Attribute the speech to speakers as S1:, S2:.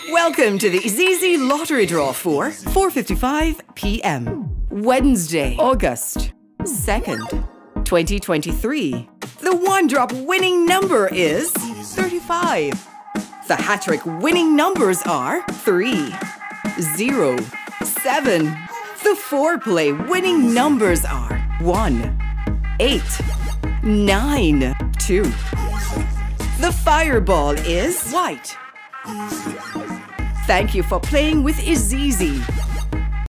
S1: Welcome to the IZIZZI lottery draw for 4:55 p.m. Wednesday, August 2nd, 2023. The one-drop winning number is 35. The HaTTrik winning numbers are 3, 0, 7. The four-play winning numbers are 1, 8, 9, 2. The fireball is white. Thank you for playing with IZIZZI.